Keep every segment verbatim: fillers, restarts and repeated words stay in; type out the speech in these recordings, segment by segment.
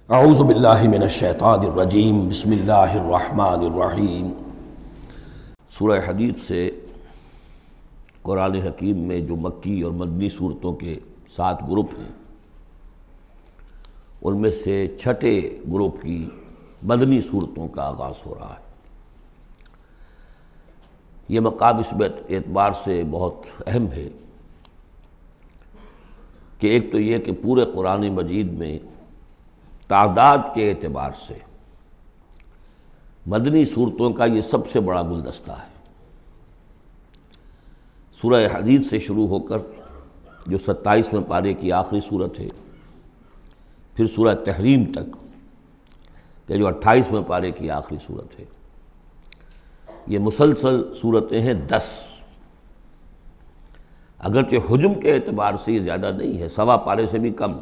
اعوذ باللہ من الشیطان الرجیم بسم اللہ الرحمن الرحیم۔ سورہ حدید سے قرآن حکیم میں جو مکی اور مدنی صورتوں کے سات گروپ ہیں، ان میں سے چھٹے گروپ کی مدنی صورتوں کا آغاز ہو رہا ہے۔ یہ مقام اس اعتبار سے بہت اہم ہے کہ ایک تو یہ کہ پورے قرآن مجید میں تعداد کے اعتبار سے مدنی صورتوں کا یہ سب سے بڑا گلدستہ ہے۔ سورہ حدید سے شروع ہو کر جو ستائیسویں پارے کی آخری صورت ہے، پھر سورہ تحریم تک کہ جو اٹھائیسویں پارے کی آخری صورت ہے، یہ مسلسل صورتیں ہیں دس۔ اگرچہ حجم کے اعتبار سے یہ زیادہ نہیں ہے، سوا پارے سے بھی کم،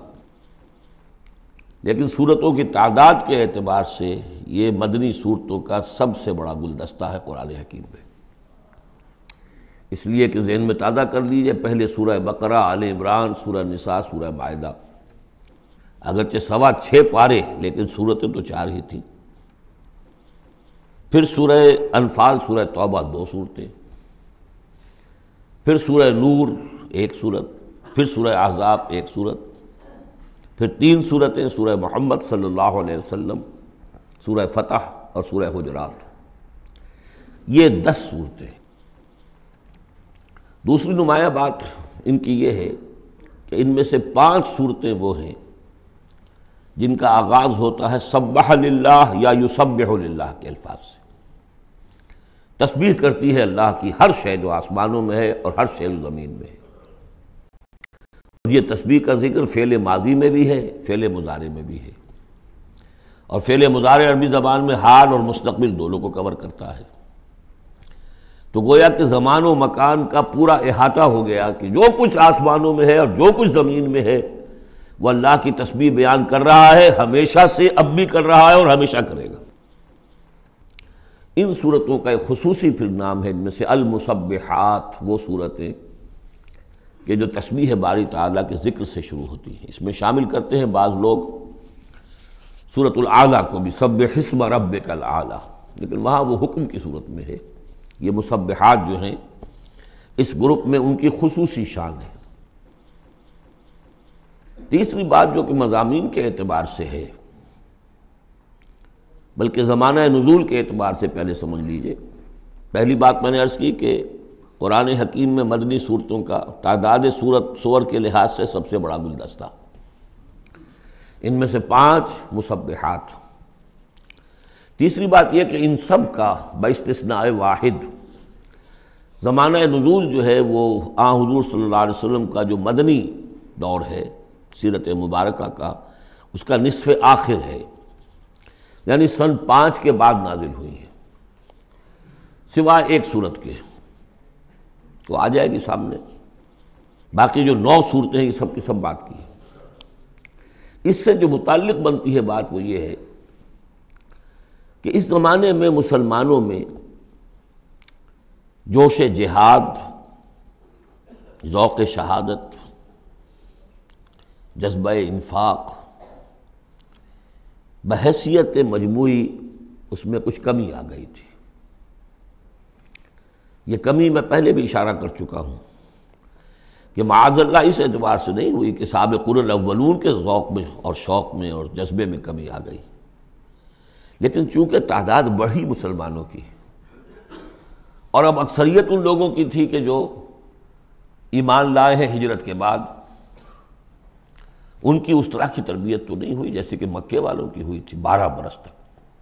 لیکن صورتوں کی تعداد کے اعتبار سے یہ مدنی صورتوں کا سب سے بڑا گلدستہ ہے قرآن حکیم میں۔ اس لیے کہ ذہن میں تازہ کر لیجئے، پہلے سورہ بقرہ، آل عمران، سورہ نساء، سورہ مائدہ، اگرچہ سوا چھ پارے لیکن صورتیں تو چار ہی تھیں۔ پھر سورہ انفال، سورہ توبہ، دو صورتیں، پھر سورہ نور ایک صورت، پھر سورہ احزاب ایک صورت، پھر تین صورتیں سورہ محمد صلی اللہ علیہ وسلم، سورہ فتح اور سورہ حجرات۔ یہ دس صورتیں۔ دوسری نمایاں بات ان کی یہ ہے کہ ان میں سے پانچ صورتیں وہ ہیں جن کا آغاز ہوتا ہے سبح للہ یا یسبح للہ کے الفاظ سے۔ تسبیح کرتی ہے اللہ کی ہر شے جو آسمانوں میں ہے اور ہر شے جو زمین میں ہے۔ یہ تسبیح کا ذکر فعل ماضی میں بھی ہے، فعل مضارع میں بھی ہے، اور فعل مضارع عربی زبان میں حال اور مستقبل دونوں کو کور کرتا ہے۔ تو گویا کہ زمان و مکان کا پورا احاطہ ہو گیا کہ جو کچھ آسمانوں میں ہے اور جو کچھ زمین میں ہے وہ اللہ کی تسبیح بیان کر رہا ہے، ہمیشہ سے اب بھی کر رہا ہے اور ہمیشہ کرے گا۔ ان صورتوں کا ایک خصوصی پھر نام ہے، ان میں سے المسبحات، وہ صورتیں کہ جو تسبیح باری تعالیٰ کے ذکر سے شروع ہوتی ہیں۔ اس میں شامل کرتے ہیں بعض لوگ سورۃ الاعلیٰ کو بھی، سبح اسم ربک الاعلیٰ، لیکن وہاں وہ حکم کی صورت میں ہے۔ یہ مسبحات جو ہیں اس گروپ میں ان کی خصوصی شان ہے۔ تیسری بات جو کہ مضامین کے اعتبار سے ہے، بلکہ زمانہ نزول کے اعتبار سے پہلے سمجھ لیجئے۔ پہلی بات میں نے عرض کی کہ قرآن حکیم میں مدنی صورتوں کا تعداد صورت سور کے لحاظ سے سب سے بڑا گلدستہ، ان میں سے پانچ مسبحات۔ تیسری بات یہ کہ ان سب کا باستثناء واحد زمانہ نزول جو ہے وہ آن حضور صلی اللہ علیہ وسلم کا جو مدنی دور ہے سیرت مبارکہ کا، اس کا نصف آخر ہے، یعنی سن پانچ کے بعد نازل ہوئی ہے، سوائے ایک صورت کے، تو آ جائے گی سامنے۔ باقی جو نو صورتیں ہیں یہ سب کی سب بات کی ہے۔ اس سے جو متعلق بنتی ہے بات وہ یہ ہے کہ اس زمانے میں مسلمانوں میں جوش جہاد، ذوق شہادت، جذبہ انفاق، بحیثیت مجموعی اس میں کچھ کمی آ گئی تھی۔ یہ کمی میں پہلے بھی اشارہ کر چکا ہوں کہ معاذ اللہ اس اعتبار سے نہیں ہوئی کہ سابقون الاولون کے ذوق میں اور شوق میں اور جذبے میں کمی آ گئی، لیکن چونکہ تعداد بڑھی مسلمانوں کی، اور اب اکثریت ان لوگوں کی تھی کہ جو ایمان لائے ہیں ہجرت کے بعد، ان کی اس طرح کی تربیت تو نہیں ہوئی جیسے کہ مکے والوں کی ہوئی تھی بارہ برس تک۔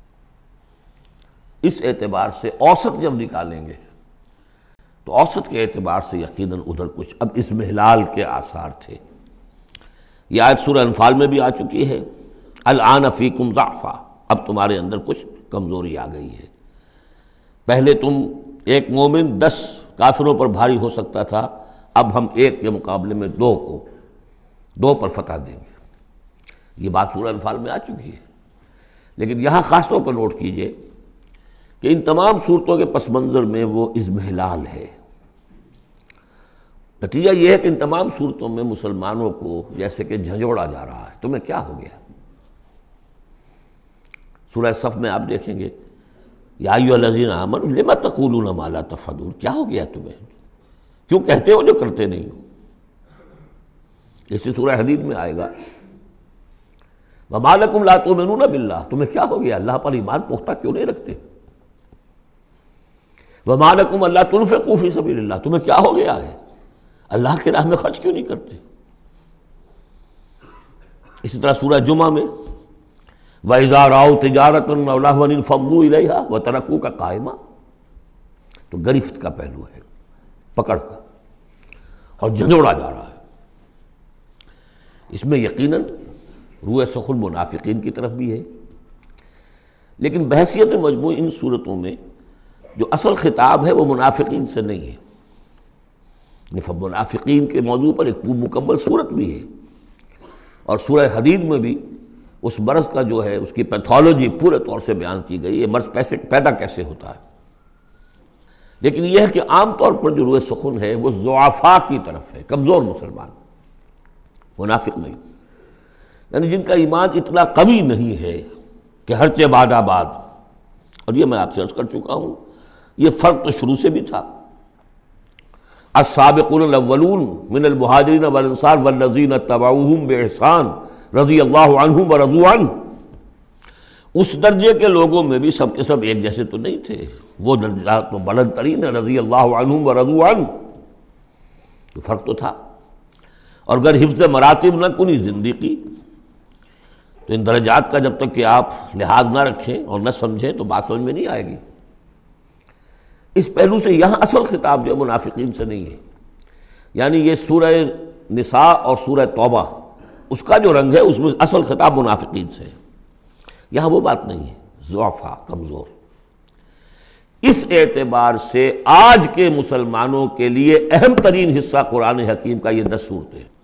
اس اعتبار سے اوسط جب نکالیں گے تو اوسط کے اعتبار سے یقیناً ادھر کچھ اب اضمحلال کے آثار تھے۔ یہ آیت سورہ انفال میں بھی آ چکی ہے، الآن فیکم ضعف، اب تمہارے اندر کچھ کمزوری آ گئی ہے۔ پہلے تم ایک مومن دس کافروں پر بھاری ہو سکتا تھا، اب ہم ایک کے مقابلے میں دو کو دو پر فتح دیں گے۔ یہ بات سورہ انفال میں آ چکی ہے، لیکن یہاں خاص طور پر نوٹ کیجئے کہ ان تمام صورتوں کے پس منظر میں وہ اضمحلال ہے۔ نتیجہ یہ ہے کہ ان تمام صورتوں میں مسلمانوں کو جیسے کہ جھنجھوڑا جا رہا ہے، تمہیں کیا ہو گیا؟ سورہ صف میں آپ دیکھیں گے یا ایھا الذین آمنوا لم تقولون ما لا تفعلون، کیا ہو گیا تمہیں، کیوں کہتے ہو جو کرتے نہیں ہو. اسی سورہ حدید میں آئے گا وما لکم لا تؤمنون باللہ، تمہیں کیا ہو گیا اللہ پر ایمان پختہ کیوں نہیں رکھتے. وما لکم الا تنفقوا فی سبیل اللہ، تمہیں کیا ہو گیا ہے اللہ کے راہ میں خرچ کیوں نہیں کرتے. اسی طرح سورہ جمعہ میں وَإِذَا رَأَوْا تِجَارَةً أَوْ لَهْوًا انفضوا إِلَيْهَا وَتَرَكُوكَ قَائِمًا، تو گرفت کا پہلو ہے، پکڑ کا، اور جھنجھوڑا جا رہا ہے. اس میں یقیناً روح سخن منافقین کی طرف بھی ہے، لیکن بحیثیت مجموع ان صورتوں میں جو اصل خطاب ہے وہ منافقین سے نہیں ہے. منافقین کے موضوع پر ایک مکمل صورت بھی ہے، اور سورہ حدید میں بھی اس مرض کا جو ہے اس کی پیتھولوجی پورے طور سے بیان کی گئی، یہ مرض پیسے پیدا کیسے ہوتا ہے. لیکن یہ ہے کہ عام طور پر جو روح سخن ہے وہ ضعفاء کی طرف ہے، کمزور مسلمان، منافق نہیں، یعنی جن کا ایمان اتنا قوی نہیں ہے کہ ہر چہ باد آباد. اور یہ میں آپ سے عرض کر چکا ہوں، یہ فرق تو شروع سے بھی تھا. السابقون الاولون من المہاجرین والانصار والذین اتبعوہم باحسان رضی اللہ عنہم ورضوا عنہ، اس درجے کے لوگوں میں بھی سب کے سب ایک جیسے تو نہیں تھے، وہ درجات تو بلند ترین ہے، رضی اللہ عنہم ورضوا عنہ، تو فرق تو تھا. اور اگر حفظ مراتب نہ کنی زندگی، تو ان درجات کا جب تک کہ آپ لحاظ نہ رکھیں اور نہ سمجھیں تو بات سمجھ میں نہیں آئے گی. اس پہلو سے یہاں اصل خطاب جو منافقین سے نہیں ہے، یعنی یہ سورہ نساء اور سورہ توبہ اس کا جو رنگ ہے اس میں اصل خطاب منافقین سے ہے. یہاں وہ بات نہیں ہے، ضعفاء، کمزور. اس اعتبار سے آج کے مسلمانوں کے لیے اہم ترین حصہ قرآن حکیم کا یہ دس صورتیں ہیں.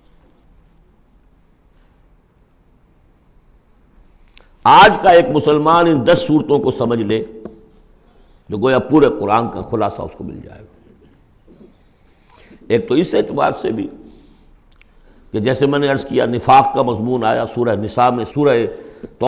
آج کا ایک مسلمان ان دس صورتوں کو سمجھ لے جو گویا پورے قرآن کا خلاصہ اس کو مل جائے گا. ایک تو اس اعتبار سے بھی کہ جیسے میں نے عرض کیا نفاق کا مضمون آیا سورہ نساء میں، سورہ